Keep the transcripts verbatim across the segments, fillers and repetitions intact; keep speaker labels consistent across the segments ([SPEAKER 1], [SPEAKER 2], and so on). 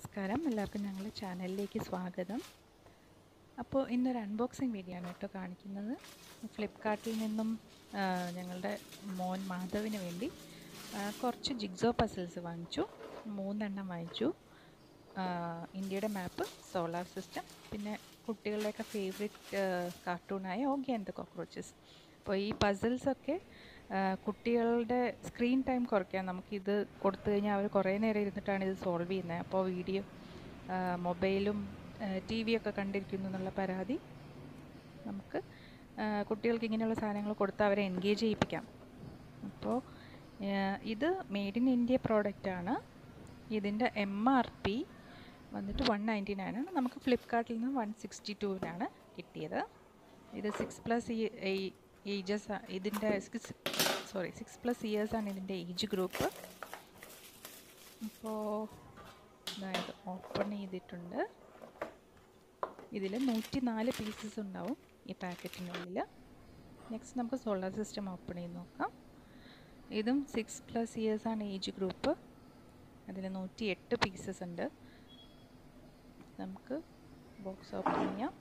[SPEAKER 1] നമസ്കാരം, എല്ലാവർക്കും ഞങ്ങളുടെ ചാനലിലേക്ക് സ്വാഗതം. അപ്പോൾ ഇന്നൊരു അൺബോക്സിങ് വീഡിയോ ആണ് കേട്ടോ കാണിക്കുന്നത്. ഫ്ലിപ്കാർട്ടിൽ നിന്നും ഞങ്ങളുടെ മോൻ മാധവിന് വേണ്ടി കുറച്ച് ജിഗ്സോ പസിൽസ് വാങ്ങിച്ചു. മൂന്നെണ്ണം വാങ്ങിച്ചു. ഇന്ത്യയുടെ മാപ്പ്, സോളാർ സിസ്റ്റം, പിന്നെ കുട്ടികളുടെയൊക്കെ ഫേവറേറ്റ് കാർട്ടൂണായ ഓഗി ആൻഡ് ദ കോക്രോച്ചസ്. അപ്പോൾ ഈ പസിൽസൊക്കെ കുട്ടികളുടെ സ്ക്രീൻ ടൈം കുറയ്ക്കാൻ നമുക്കിത് കൊടുത്തു കഴിഞ്ഞാൽ അവർ കുറേ നേരം ഇരുന്നിട്ടാണ് ഇത് സോൾവ് ചെയ്യുന്നത്. അപ്പോൾ വീഡിയോ മൊബൈലും ടി വിയൊക്കെ കണ്ടിരിക്കുന്നു എന്നുള്ള പരാതി നമുക്ക് കുട്ടികൾക്ക് ഇങ്ങനെയുള്ള സാധനങ്ങൾ കൊടുത്ത് അവരെ എൻഗേജ് ചെയ്യിപ്പിക്കാം. അപ്പോൾ ഇത് മെയ്ഡ് ഇൻ ഇന്ത്യ പ്രോഡക്റ്റാണ്. ഇതിൻ്റെ എം ആർ പി വന്നിട്ട് വൺ നയൻറ്റി നയൻ ആണ്. നമുക്ക് ഫ്ലിപ്കാർട്ടിൽ നിന്ന് വൺ സിക്സ്റ്റി ടുവിനാണ് കിട്ടിയത്. ഇത് സിക്സ് പ്ലസ് ഏജസ് ഇതിൻ്റെ സിക്സ് സോറി സിക്സ് പ്ലസ് ഇയേഴ്സാണ് ഇതിൻ്റെ ഏജ് ഗ്രൂപ്പ്. അപ്പോൾ അതായത് ഓപ്പൺ ചെയ്തിട്ടുണ്ട്. ഇതിൽ നൂറ്റി നാല് പീസസ് ഉണ്ടാവും ഈ പാക്കറ്റിനുള്ളിൽ. നെക്സ്റ്റ് നമുക്ക് സോളാർ സിസ്റ്റം ഓപ്പൺ ചെയ്ത് നോക്കാം. ഇതും സിക്സ് പ്ലസ് ഇയേഴ്സാണ് ഏജ് ഗ്രൂപ്പ്. അതിൽ നൂറ്റി എട്ട് പീസസ് ഉണ്ട്. നമുക്ക് ബോക്സ് ഓപ്പൺ ചെയ്യാം.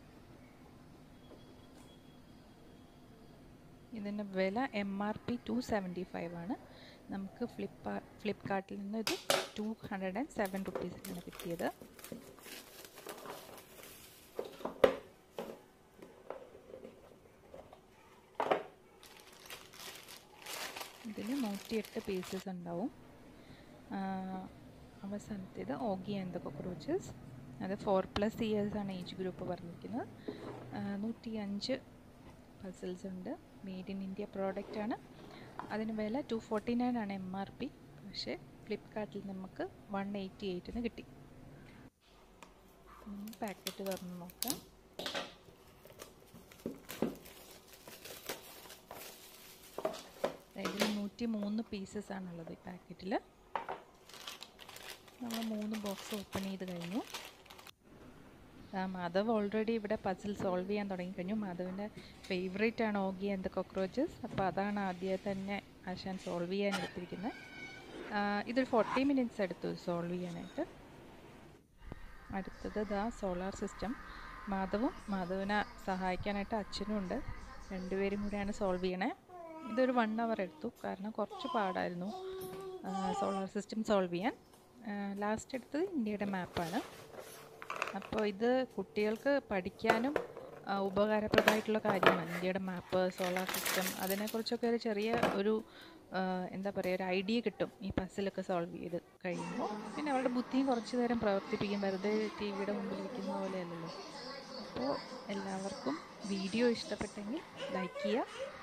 [SPEAKER 1] ഇതിൻ്റെ വില M R P two seventy five ആണ്. നമുക്ക് ഫ്ലിപ്പ് ഫ്ലിപ്കാർട്ടിൽ നിന്ന് ഇത് ടു ഹൺഡ്രഡ് ആൻഡ് സെവൻ റുപ്പീസിനാണ് കിട്ടിയത്. ഇതിൽ നൂറ്റിയെട്ട് പീസസ് ഉണ്ടാവും. അവസാനത്തേത് ഓഗി ആൻഡ് ദ കോക്രോച്ചസ്. അത് ഫോർ പ്ലസ് ഇയേഴ്സാണ് ഏജ് ഗ്രൂപ്പ് പറഞ്ഞിരിക്കുന്നത്. നൂറ്റി അഞ്ച് പസിൽസ് ഉണ്ട്. മെയ്ഡ് ഇൻ ഇന്ത്യ പ്രോഡക്റ്റാണ്. അതിന് വില ടു ഫോർട്ടി നയൻ ആണ് എം ആർ പി. പക്ഷേ ഫ്ലിപ്കാർട്ടിൽ നമുക്ക് വൺ എയ്റ്റി എയ്റ്റിന് കിട്ടി. പാക്കറ്റ് തുറന്ന് നോക്കാം. ഇതിൽ നൂറ്റി മൂന്ന് പീസസ് ആണുള്ളത് ഈ പാക്കറ്റിൽ. നമ്മൾ മൂന്ന് ബോക്സ് ഓപ്പൺ ചെയ്ത് കഴിഞ്ഞു. മാധവ് ഓൾറെഡി ഇവിടെ പസിൽ സോൾവ് ചെയ്യാൻ തുടങ്ങിക്കഴിഞ്ഞു. മാധവിൻ്റെ ഫേവറേറ്റ് ആണ് ഓഗി ആൻഡ് ദ കോക്രോച്ചസ്. അപ്പോൾ അതാണ് ആദ്യം തന്നെ ആശാൻ സോൾവ് ചെയ്യാൻ എടുത്തിരിക്കുന്നത്. ഇതൊരു ഫോർട്ടി മിനിറ്റ്സ് എടുത്തു സോൾവ് ചെയ്യാനായിട്ട്. അടുത്തത് ദാ സോളാർ സിസ്റ്റം. മാധവും മാധവിനെ സഹായിക്കാനായിട്ട് അച്ഛനും ഉണ്ട്. രണ്ടുപേരും കൂടെയാണ് സോൾവ് ചെയ്യണേ. ഇതൊരു വൺ അവർ എടുത്തു, കാരണം കുറച്ച് പാടായിരുന്നു സോളാർ സിസ്റ്റം സോൾവ് ചെയ്യാൻ. ലാസ്റ്റ് എടുത്തത് ഇന്ത്യയുടെ മാപ്പാണ്. അപ്പോൾ ഇത് കുട്ടികൾക്ക് പഠിക്കാനും ഉപകാരപ്രദമായിട്ടുള്ള കാര്യമാണ്. ഇന്ത്യയുടെ മാപ്പ്, സോളാർ സിസ്റ്റം, അതിനെക്കുറിച്ചൊക്കെ ഒരു ചെറിയ ഒരു എന്താ പറയുക ഒരു ഐഡിയ കിട്ടും ഈ പസിലൊക്കെ സോൾവ് ചെയ്ത് കഴിയുമ്പോൾ. പിന്നെ അവരുടെ ബുദ്ധിയും കുറച്ച് നേരം പ്രവർത്തിപ്പിക്കും. വെറുതെ ടി വിയുടെ മുമ്പിൽ ഇരിക്കുന്ന പോലെയല്ലല്ലോ. അപ്പോൾ എല്ലാവർക്കും വീഡിയോ ഇഷ്ടപ്പെട്ടെങ്കിൽ ലൈക്ക് ചെയ്യുക,